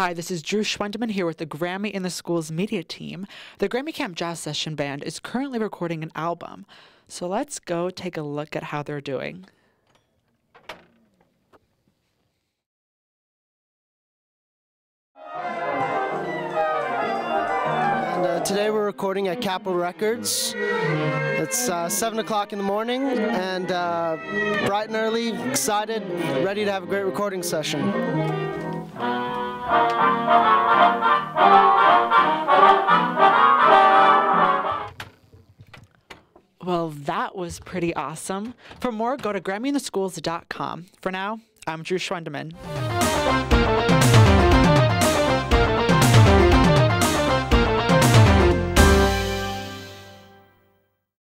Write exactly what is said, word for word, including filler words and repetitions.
Hi, this is Drew Schwendiman here with the Grammy in the Schools media team. The GRAMMY Camp Jazz Session Band is currently recording an album, so let's go take a look at how they're doing. And uh, today we're recording at Capitol Records. It's uh, seven o'clock in the morning, and uh, bright and early, excited, ready to have a great recording session. Well, that was pretty awesome. For more, go to Grammy in the Schools dot com. For now, I'm Drew Schwendiman.